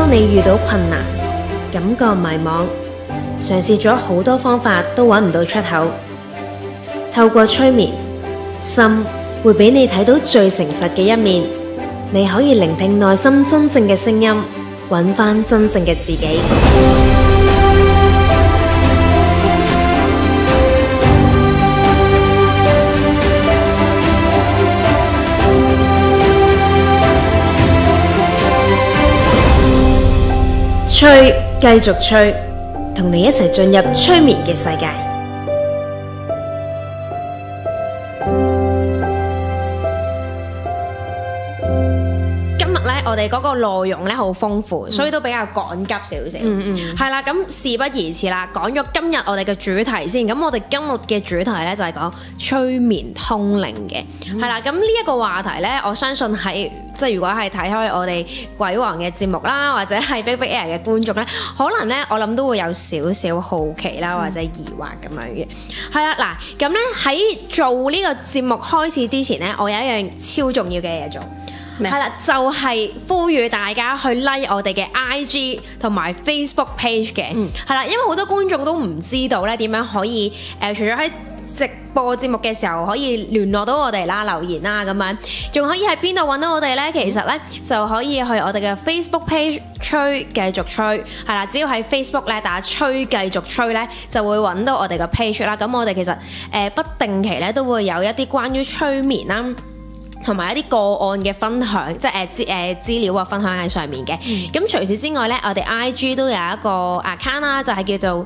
當你遇到困難，感覺迷茫，嘗試咗好多方法都搵唔到出口，透過催眠，心會俾你睇到最誠實嘅一面，你可以聆聽內心真正嘅聲音，搵返真正嘅自己。催，繼續催，同你一齊進入催眠嘅世界。今日咧，我哋嗰個內容咧好豐富，所以都比較趕急少少。係啦，咁事不宜遲啦，講咗今日我哋嘅主題先。咁我哋今日嘅主題咧就係講催眠通靈嘅。係啦，咁呢一個話題咧，我相信係即係如果係睇開我哋鬼王嘅節目啦，或者係 BigBigAir 嘅觀眾咧，可能咧我諗都會有少少好奇啦，或者疑惑咁樣嘅。係啦，嗱，咁咧喺做呢個節目開始之前咧，我有一樣超重要嘅嘢做。係啦，就係呼籲大家去 like 我哋嘅 IG 同埋 Facebook page 嘅。係啦，因為好多觀眾都唔知道咧點樣可以除咗喺直播節目嘅時候可以聯絡到我哋啦、留言啦咁樣，仲可以喺邊度揾到我哋咧？其實咧就可以去我哋嘅 Facebook page 催繼續催，係啦，只要喺 Facebook 咧打催繼續催咧，就會揾到我哋嘅 page 啦。咁我哋其實不定期咧都會有一啲關於催眠啦，同埋一啲個案嘅分享，即係資料啊分享喺上面嘅。咁除此之外咧，我哋 IG 都有一個 account 啦，就係叫做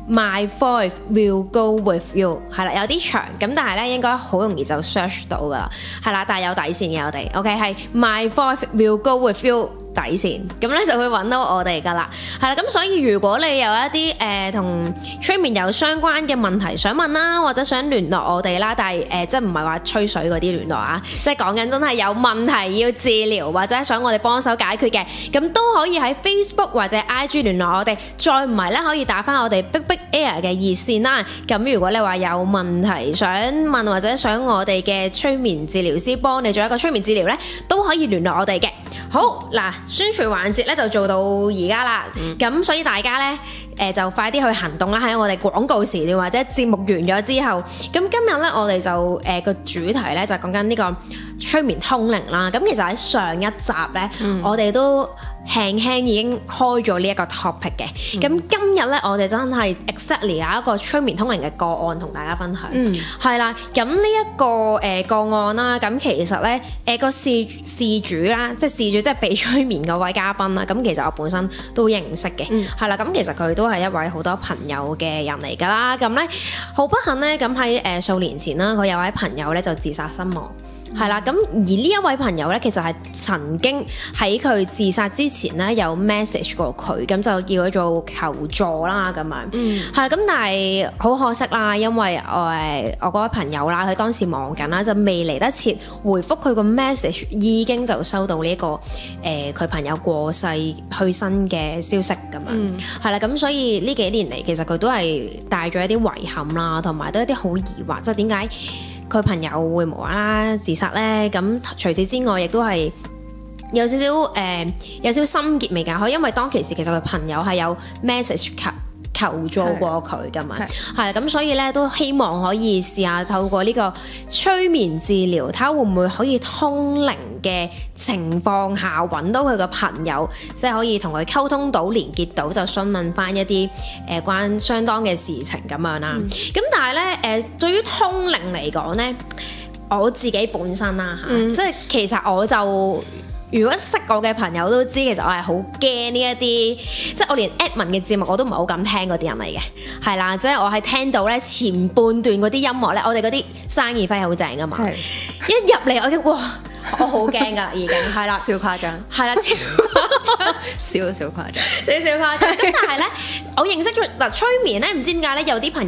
My Voice Will Go With You， 係啦，有啲長，咁但係咧應該好容易就 search 到噶啦，係啦，但係有底線嘅我哋 ，OK 係 My Voice Will Go With You。底線咁咧就會揾到我哋噶啦，係啦，咁所以如果你有一啲同催眠有相關嘅問題想問啦，或者想聯絡我哋啦，但係即係唔係話吹水嗰啲聯絡啊，即係講緊真係有問題要治療或者想我哋幫手解決嘅，咁都可以喺 Facebook 或者 IG 聯絡我哋，再唔係咧可以打翻我哋 BigBigAir 嘅熱線啦。咁如果你話有問題想問或者想我哋嘅催眠治療師幫你做一個催眠治療咧，都可以聯絡我哋嘅。好嗱，宣傳環節咧就做到而家啦，咁所以大家咧就快啲去行動啦！喺我哋廣告時段或者節目完咗之後，咁今日咧我哋就個主題咧就講緊呢個催眠通靈啦。咁其實喺上一集咧，我哋都輕輕已經開咗呢一個 topic 嘅。咁今日咧我哋真係 exactly 有一個催眠通靈嘅個案同大家分享。係啦，咁呢一個個案啦，咁其實咧個事主啦，即係事主即係被催眠嗰位嘉賓啦。咁其實我本身都認識嘅，係啦。咁其實佢都係一位好多朋友嘅人嚟㗎啦。咁咧好不幸咧，咁喺數年前啦，佢有位朋友咧就自殺身亡。係啦，咁而呢一位朋友咧，其實係曾經喺佢自殺之前咧有 message 過佢，咁就叫佢做求助啦咁樣。係啦，咁但係好可惜啦，因為我嗰位朋友啦，佢當時忙緊啦，就未嚟得切回覆佢個 message，已經就收到呢個佢朋友過世去世嘅消息咁樣。係啦，咁所以呢幾年嚟，其實佢都係帶咗一啲遺憾啦，同埋都一啲好疑惑，即係點解佢朋友會無啦啦自殺咧？咁除此之外，亦都係有少少心結未解開，因為當其時其實佢朋友係有 message 求助過佢㗎嘛，係咁所以咧都希望可以試下透過呢個催眠治療，睇下會唔會可以通靈嘅情況下揾到佢個朋友，即係可以同佢溝通到、連結到，就詢問翻一啲關相當嘅事情咁樣啦。咁但係咧對於通靈嚟講咧，我自己本身啦嚇，即係其實我就。如果識我嘅朋友都知，其實我係好驚呢一啲，即係我連 admin 嘅節目我都唔係好敢聽嗰啲人嚟嘅，係啦，即係我係聽到咧前半段嗰啲音樂咧，我哋嗰啲生意費係好正㗎嘛，一入嚟我已經哇，我好驚㗎啦已經，係啦， 超誇張， 係啦，超誇張， 少少誇張， 少少誇張。咁但係咧，我認識咗嗱催眠咧，唔知點解咧，有啲朋友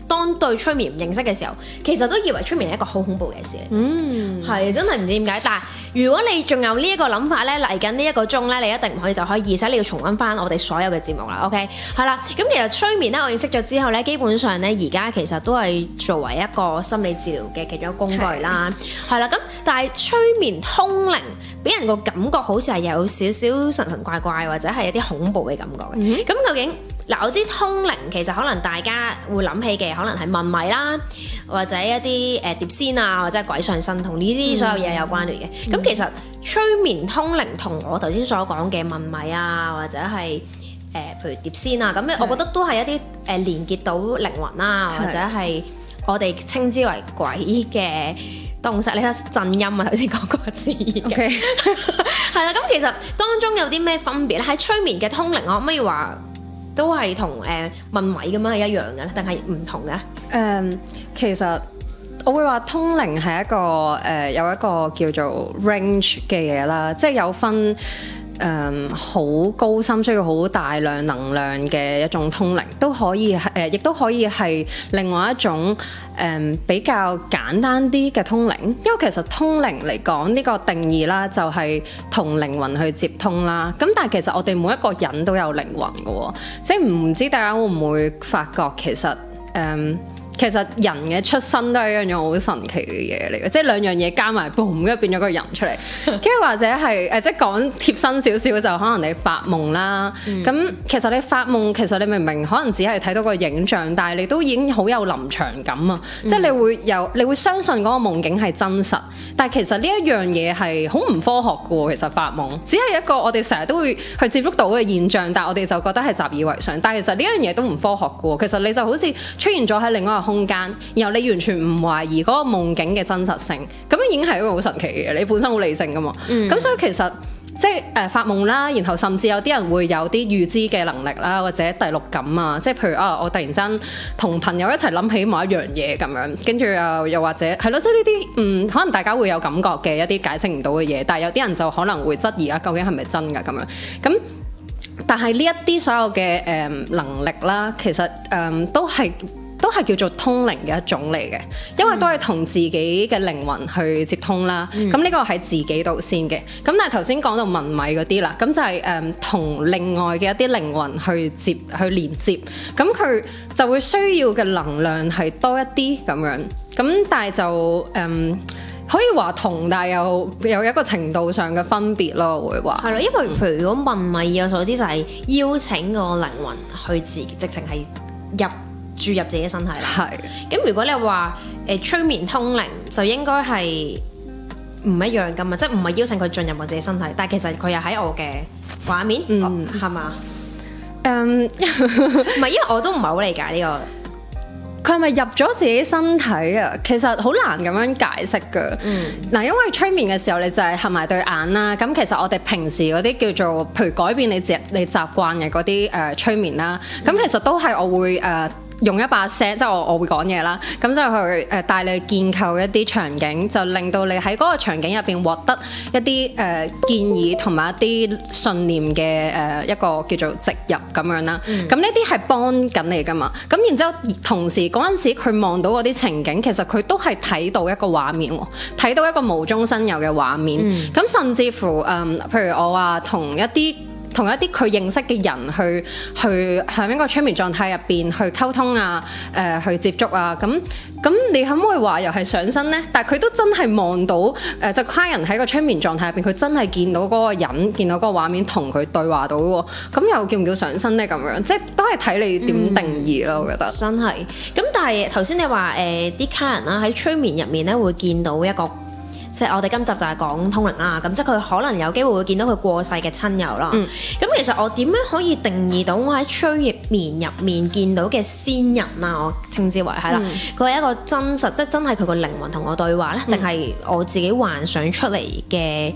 當對催眠唔認識嘅時候，其實都以為催眠係一個好恐怖嘅事嚟。係真係唔知點解。但係如果你仲有呢一個諗法咧，嚟緊呢一個鐘咧，你一定唔可以就可以，而且你要重溫翻我哋所有嘅節目啦。OK， 係啦。咁其實催眠咧，我認識咗之後咧，基本上咧而家其實都係作為一個心理治療嘅其中一個工具啦。係啦，咁但係催眠通靈俾人個感覺好似係有少少神神怪怪或者係一啲恐怖嘅感覺嘅。咁究竟嗱，我知通靈其實可能大家會諗起嘅可能係問米啦，或者一啲碟仙啊，或者鬼上身，同呢啲所有嘢有關聯嘅。咁其實催眠通靈同我頭先所講嘅問米啊，或者係譬如碟仙啊，咁我覺得都係一啲連結到靈魂啦，或者係我哋稱之為鬼嘅東西。你睇震音啊，頭先講個字嘅。係啦，咁其實當中有啲咩分別咧？喺催眠嘅通靈，我可唔可以話都係同問米咁樣係一樣嘅咧，定係唔同嘅？ 其實我會話通靈係一個有一個叫做 range 嘅嘢啦，即係有分好高深，需要好大量能量嘅一種通靈，都可以亦都可以係另外一種比較簡單啲嘅通靈。因為其實通靈嚟講呢個定義啦，就係同靈魂去接通啦。咁但係其實我哋每一個人都有靈魂嘅喎，即係唔知大家會唔會發覺其實人嘅出生都係一樣好神奇嘅嘢嚟嘅，即係兩樣嘢加埋 boom， 跟住變咗個人出嚟。跟住或者係即係講貼身少少，就可能你發夢啦。咁其實你發夢，其實你明明可能只係睇到個影像，但係你都已經好有臨場感啊！即係你會相信嗰個夢境係真實。但係其實呢一樣嘢係好唔科學嘅喎。其實發夢只係一個我哋成日都會去接觸到嘅現象，但係我哋就覺得係習以為常。但係其實呢一樣嘢都唔科學嘅喎。其實你就好似出現咗喺另外一個空間，然後你完全唔懷疑嗰個夢境嘅真實性，咁樣已經係一個好神奇嘅嘢。你本身好理性噶嘛，咁所以其實即係發夢啦，然後甚至有啲人會有啲預知嘅能力啦，或者第六感啊，即係譬如我突然間同朋友一齊諗起某一樣嘢咁樣，跟住又或者係咯，即係呢啲可能大家會有感覺嘅一啲解釋唔到嘅嘢，但係有啲人就可能會質疑究竟係咪真㗎咁樣咁。但係呢一啲所有嘅能力啦，其實都係叫做通靈嘅一種嚟嘅，因為都係同自己嘅靈魂去接通啦。咁呢個喺自己度先嘅。咁但係頭先講到問米嗰啲啦，咁就係同另外嘅一啲靈魂去連接，咁佢就會需要嘅能量係多一啲咁樣。咁但係就可以話同，但係又有一個程度上嘅分別咯，會話係咯。因為譬如如果問米，以我所知就係邀請個靈魂去直情係注入自己身體啦。係。咁如果你話催眠通靈就應該係唔一樣噶嘛，即係唔係邀請佢進入我自己身體，但係其實佢又喺我嘅畫面，係嘛？唔係，因為我都唔係好理解呢個。 佢係咪入咗自己身體啊？其實好難咁樣解釋㗎。嗱，因為催眠嘅時候你就係合埋對眼啦。咁其實我哋平時嗰啲叫做，譬如改變你習慣嘅嗰啲催眠啦，咁其實都係我會用一把聲，即係我會講嘢啦，咁就去帶你去建構一啲場景，就令到你喺嗰個場景入邊獲得一啲建議同埋一啲信念嘅一個叫做植入咁樣啦。咁呢啲係幫緊你噶嘛。咁然之後同時嗰陣時佢望到嗰啲情景，其實佢都係睇到一個畫面，睇到一個無中生有嘅畫面。咁甚至乎譬如我話同一啲佢認識嘅人去喺一個催眠狀態入邊去溝通啊，去接觸啊，咁你可唔可以話又係上身呢？但係佢都真係望到就client喺個催眠狀態入邊，佢真係見到嗰個人，見到嗰個畫面同佢對話到喎，咁又叫唔叫上身呢？咁樣即係都係睇你點定義咯，我覺得真係。咁但係頭先你話啲 client 啦喺催眠入面咧會見到一個。即係我哋今集就係講通靈啦，咁即係佢可能有機會會見到佢過世嘅親友啦。咁其實我點樣可以定義到我喺催眠入面見到嘅先人啊？我稱之為係啦，佢係一個真實，即係真係佢個靈魂同我對話咧，定係我自己幻想出嚟嘅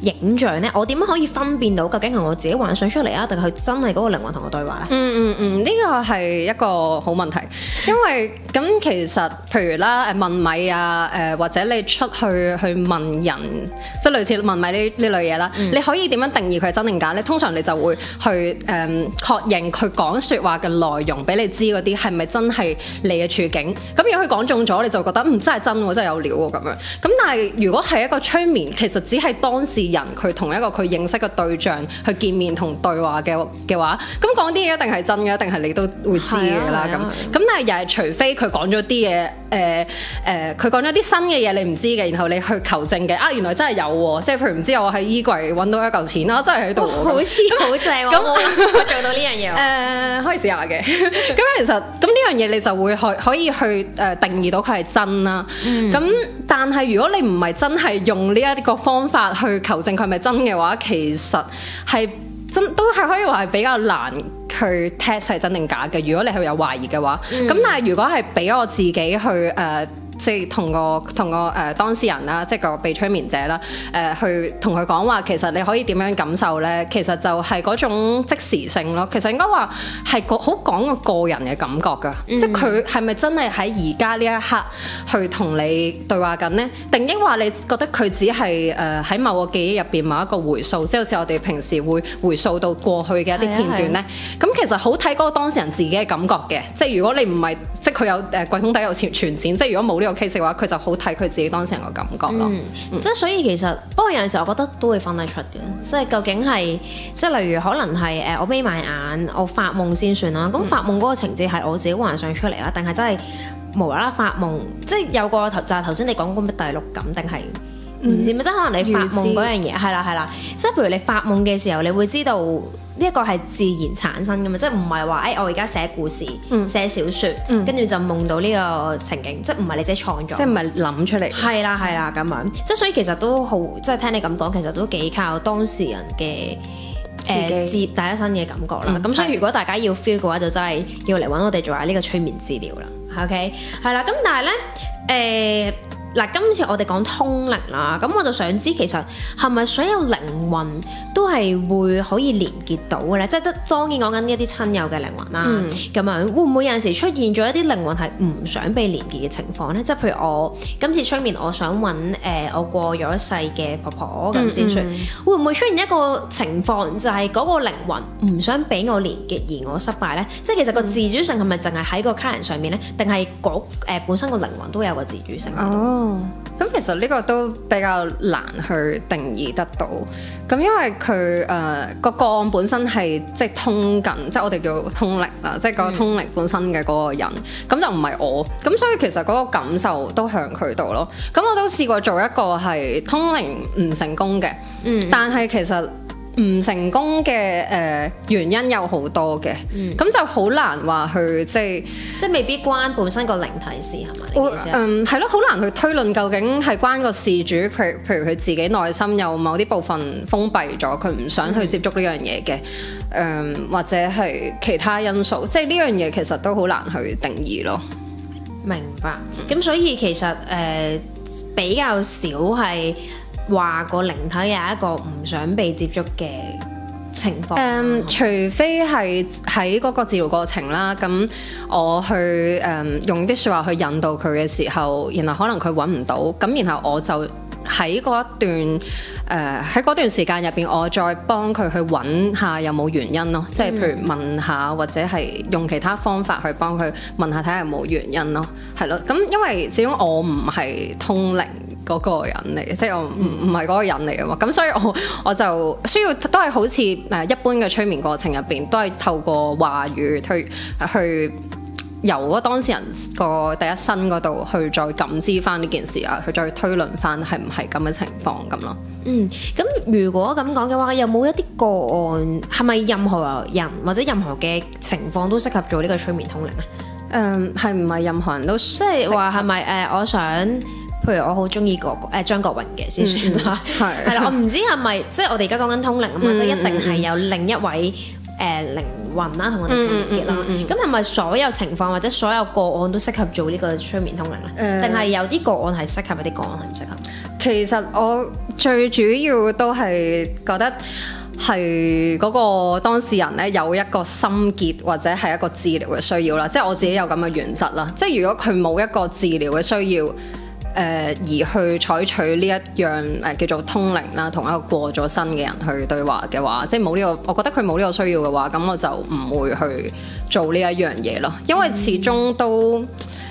影像咧，我點樣可以分辨到究竟係我自己幻想出嚟啊，定係真係嗰個靈魂同我對話咧？ 呢個係一個好問題，因為咁其實譬如啦問米啊或者你出去問人，即係類似問米呢類嘢啦，你可以點樣定義佢係真定假咧？通常你就會去確認佢講説話嘅內容俾你知嗰啲係咪真係你嘅處境。咁如果佢講中咗，你就覺得真係真喎，真係有料喎咁樣。咁但係如果係一個催眠，其實只係當事人佢同一個佢認識嘅對象去見面同對話嘅話，咁講啲嘢一定係真嘅，一定係你都會知嘅啦。咁但係又係除非佢講咗啲嘢，佢講咗啲新嘅嘢你唔知嘅，然後你去求證嘅，原來真係有喎，即係譬如唔知我喺衣櫃揾到一嚿錢啦，真係喺度， 好似好正喎，我做到呢樣嘢可以試下嘅。咁其實咁呢樣嘢你就會可以去定義到佢係真啦。咁但係如果你唔係真係用呢一個方法去求證佢係咪真嘅話，其實係都係可以話係比較難去 test 係真定假嘅。如果你係有懷疑嘅話，咁但係如果係俾我自己去即係同個當事人啦，即係個被催眠者啦，去同佢講話，其實你可以點樣感受咧？其實就係嗰種即時性咯。其實應該話係好講個人嘅感覺㗎，即係佢係咪真係喺而家呢一刻去同你對話緊呢？定抑話你覺得佢只係喺某個記憶入邊某一個回溯，即係好似我哋平時會回溯到過去嘅一啲片段咧。咁其實好睇嗰個當事人自己嘅感覺嘅。即係如果你唔係即係佢有櫃桶底有存錢，即係如果冇呢個 case 嘅話，佢就好睇佢自己當事人個感覺咯。 即係所以其實不過有陣時候我覺得都會分得出嘅，即係究竟係即係例如可能係我眯埋眼我發夢先算啦。咁發夢嗰個情節係我自己幻想出嚟啊，定係真係無啦啦發夢？即係有個就係頭先你講嗰咩第六感定係唔知咩？即係可能你發夢嗰樣嘢係啦，即係譬如你發夢嘅時候，你會知道呢一個係自然產生㗎嘛，即係唔係話我而家寫故事、寫小説，跟住就夢到呢個情景，即係唔係你自己創作， 即係唔係諗出嚟。係啦咁樣，即係所以其實都好，即係聽你咁講，其實都幾靠當事人嘅第一身嘅感覺啦。咁所以如果大家要 feel 嘅話，就真係要嚟揾我哋做下呢個催眠治療啦。OK， 係啦，咁但係咧嗱，今次我哋講通靈啦，咁我就想知其實係咪所有靈魂都係會可以連結到嘅咧？即係當然講緊一啲親友嘅靈魂啦，咁樣會唔會有陣時出現咗一啲靈魂係唔想被連結嘅情況咧？即係譬如我今次催眠，我想揾我過咗世嘅婆婆咁先算，會唔會出現一個情況就係嗰個靈魂唔想俾我連結而我失敗咧？即係其實個自主性係咪淨係喺個 client 上面咧？定係本身個靈魂都有個自主性？ 咁其實呢個都比較難去定義得到，咁因為佢個案本身係即係通緊，即係我哋叫通靈啦，即係個通靈本身嘅嗰個人，咁就唔係我，咁所以其實嗰個感受都向佢度咯。咁我都試過做一個係通靈唔成功嘅，但係其實唔成功嘅原因有好多嘅，咁就好難話去即係未必關本身個靈體事係咪？係咯，好難去推論究竟係關個事主，譬如佢自己內心有某啲部分封閉咗，佢唔想去接觸呢樣嘢嘅，或者係其他因素，即係呢樣嘢其實都好難去定義咯。 明白。咁所以其實比較少係話個靈體有一個唔想被接觸嘅情況， 除非係喺嗰個治療過程啦，咁我去用啲説話去引導佢嘅時候，然後可能佢揾唔到，咁然後我就喺嗰段時間入邊，我再幫佢去揾下有冇原因咯，即係譬如問下或者係用其他方法去幫佢問下睇下有冇原因咯，係咯，咁因為始終我唔係通靈嗰個人嚟嘅，即係我唔係嗰個人嚟嘅嘛，咁所以我就需要都係好似一般嘅催眠過程入邊，都係透過話語去由嗰當事人個第一身嗰度去再感知翻呢件事啊，去再推論翻係唔係咁嘅情況咁咯。 咁如果咁講嘅話，有冇一啲個案係咪任何人或者任何嘅情況都適合做呢個催眠通靈啊？ 係唔係任何人都即係話係咪我想？譬如我好中意張國榮嘅先算啦，係啦，我唔知係咪即係我哋而家講緊通靈啊嘛，即係一定係有另一位靈魂啦，同我哋連結啦。咁係咪所有情況或者所有個案都適合做呢個催眠通靈咧？定係有啲個案係適合，有啲個案係唔適合？ 其實我最主要都係覺得係嗰個當事人咧有一個心結或者係一個治療嘅需要啦，即係我自己有咁嘅原則啦。即係如果佢冇一個治療嘅需要，而去採取呢一樣叫做通靈啦，同一個過咗身嘅人去對話嘅話，即係冇呢個，我覺得佢冇呢個需要嘅話，咁我就唔會去做呢一樣嘢咯。因為始終都